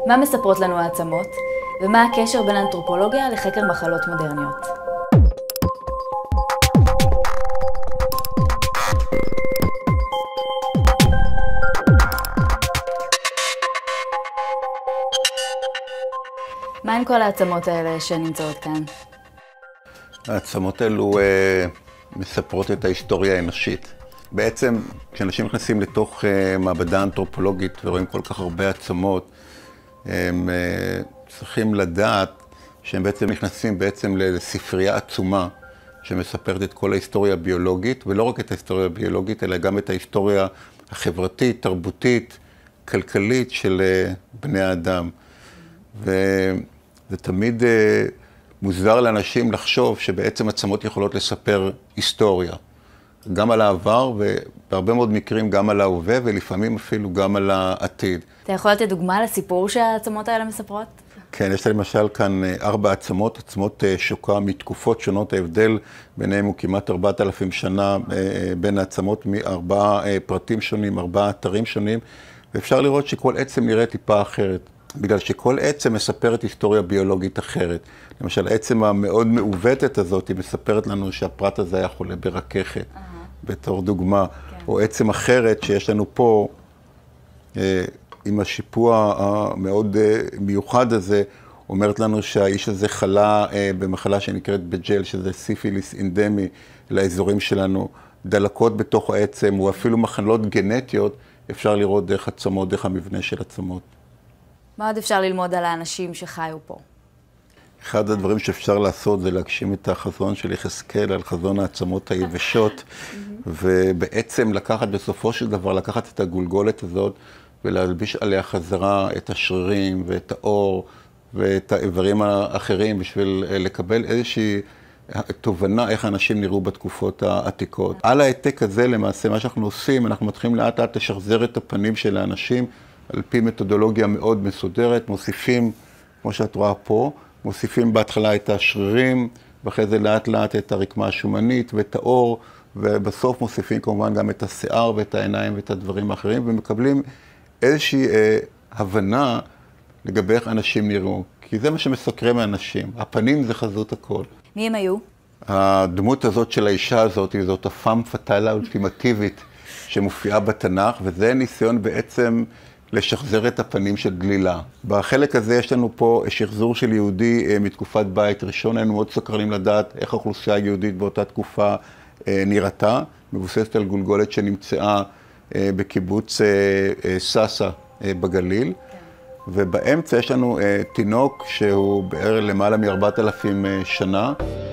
מה מספרות לנו העצמות, ומה הקשר בין האנתרופולוגיה לחקר מחלות מודרניות. מה עם כל העצמות האלה שנמצאות כאן? העצמות האלו מספרות את ההיסטוריה האנושית. בעצם, כשאנשים נכנסים לתוך מעבדה אנתרופולוגית ורואים כל כך הרבה עצמות, הם צריכים לדעת שהם בעצם נכנסים לספרייה עצומה שמספרת את כל ההיסטוריה הביולוגית, ולא רק את ההיסטוריה הביולוגית, אלא גם את ההיסטוריה החברתית, תרבותית, כלכלית של בני האדם. וזה תמיד מוזר לאנשים לחשוב שבעצם עצמות יכולות לספר היסטוריה. גם על העבר, ובהרבה מאוד מקרים גם על ההווה, ולפעמים אפילו גם על העתיד. אתה יכול לתת דוגמה לסיפור שהעצמות האלה מספרות? כן, יש למשל כאן 4 עצמות, עצמות שוקה מתקופות שונות. ההבדל ביניהם הוא כמעט 4,000 שנה בין העצמות מ4 פרטים שונים, 4 אתרים שונים, ואפשר לראות שכל עצם נראה טיפה אחרת. בגלל שכל עצם מספרת היסטוריה ביולוגית אחרת. למשל, העצם המאוד מעוותת הזאת, היא מספרת לנו שהפרט הזה היה חולה ברככת, בתור דוגמה. או עצם אחרת שיש לנו פה, עם השיפוע המאוד מיוחד הזה, אומרת לנו שהאיש הזה חלה במחלה שנקראת בג'ל, שזה סיפיליס אינדמי לאזורים שלנו, דלקות בתוך העצם, או אפילו מחלות גנטיות, אפשר לראות דרך עצמות, דרך המבנה של עצמות. מה עוד אפשר ללמוד על האנשים שחיו פה? אחד הדברים שאפשר לעשות זה להגשים את החזון של יחזקאל על חזון העצמות היבשות, ובעצם לקחת בסופו של דבר, לקחת את הגולגולת הזאת ולהלביש עליה חזרה את השרירים ואת האור ואת האיברים האחרים בשביל לקבל איזושהי תובנה איך האנשים נראו בתקופות העתיקות. על העתק הזה למעשה מה שאנחנו עושים, אנחנו מתחילים לאט לאט לשחזר את הפנים של האנשים על פי מתודולוגיה מאוד מסודרת, מוסיפים, כמו שאת רואה פה, מוסיפים בהתחלה את השרירים, ואחרי זה לאט לאט את הרקמה השומנית ואת האור, ובסוף מוסיפים כמובן גם את השיער ואת העיניים ואת הדברים האחרים, ומקבלים איזושהי הבנה לגבי איך אנשים נראו. כי זה מה שמסקרם מהאנשים, הפנים זה חזות הכל. מי הם היו? הדמות הזאת של האישה הזאת, זאת הפאם פטאלה האולטימטיבית שמופיעה בתנ"ך, וזה ניסיון בעצם לשחזר את הפנים של גלילה. בחלק הזה יש לנו פה שחזור של יהודי מתקופת בית ראשון. היינו מאוד סקרנים לדעת איך האוכלוסייה היהודית באותה תקופה נראתה, מבוססת על גולגולת שנמצאה בקיבוץ סאסה בגליל. ובאמצע יש לנו תינוק שהוא בערך למעלה מ4,000 שנה.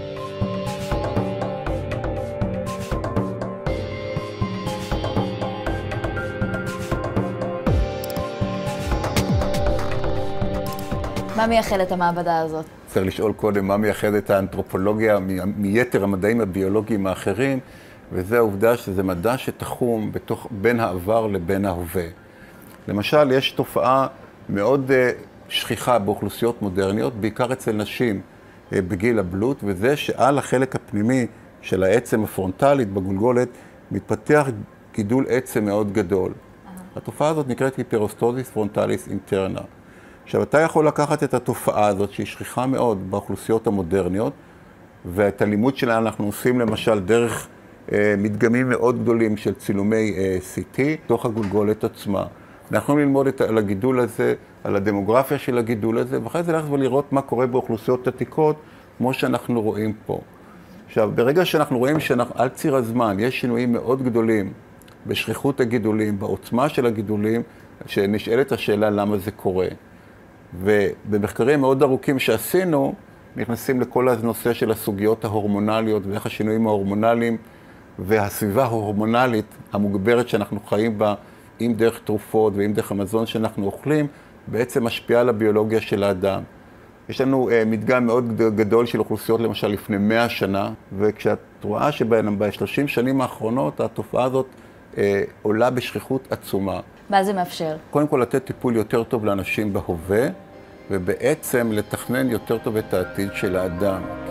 מה מייחד את המעבדה הזאת? צריך לשאול קודם מה מייחד את האנתרופולוגיה מיתר המדעים הביולוגיים האחרים, וזה העובדה שזה מדע שתחום בין העבר לבין ההווה. למשל, יש תופעה מאוד שכיחה באוכלוסיות מודרניות, בעיקר אצל נשים בגיל הבלוט, וזה שעל החלק הפנימי של העצם הפרונטלית בגולגולת מתפתח גידול עצם מאוד גדול. התופעה הזאת נקראת היפרוסטוזיס פרונטליס אינטרנה. עכשיו, אתה יכול לקחת את התופעה הזאת, שהיא שכיחה מאוד באוכלוסיות המודרניות, ואת הלימוד שלה אנחנו עושים למשל דרך מדגמים מאוד גדולים של צילומי CT, תוך הגולגולת עצמה. אנחנו יכולים ללמוד על הגידול הזה, על הדמוגרפיה של הגידול הזה, ואחרי זה ללכת ולראות מה קורה באוכלוסיות עתיקות, כמו שאנחנו רואים פה. עכשיו, ברגע שאנחנו רואים שעל ציר הזמן יש שינויים מאוד גדולים בשכיחות הגידולים, בעוצמה של הגידולים, שנשאלת השאלה למה זה קורה. ובמחקרים מאוד ארוכים שעשינו, נכנסים לכל הנושא של הסוגיות ההורמונליות ואיך השינויים ההורמונליים והסביבה ההורמונלית המוגברת שאנחנו חיים בה, אם דרך תרופות ואם דרך המזון שאנחנו אוכלים, בעצם משפיעה על הביולוגיה של האדם. יש לנו מדגם מאוד גדול של אוכלוסיות, למשל לפני 100 שנה, וכשאת רואה שב-30 שנים האחרונות התופעה הזאת עולה בשכיחות עצומה. מה זה מאפשר? קודם כל לתת טיפול יותר טוב לאנשים בהווה, ובעצם לתכנן יותר טוב את העתיד של האדם.